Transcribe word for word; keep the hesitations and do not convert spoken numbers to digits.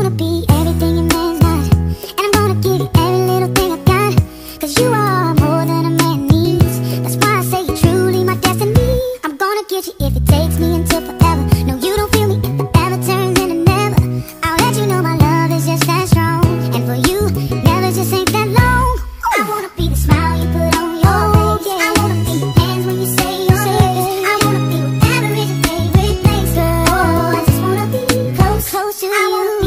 wanna be everything a man's not, and I'm gonna give you every little thing I got, cause you are more than a man needs. That's why I say you're truly my destiny. I'm gonna get you if it takes me until forever. No, you don't feel me if it ever turns into never. I'll let you know my love is just that strong, and for you, never just ain't that long. I wanna be the smile you put on your face. I wanna be your hands when you say your lips. I wanna be whatever is your favorite place, girl. Oh, I just wanna be close, close to you. I wanna be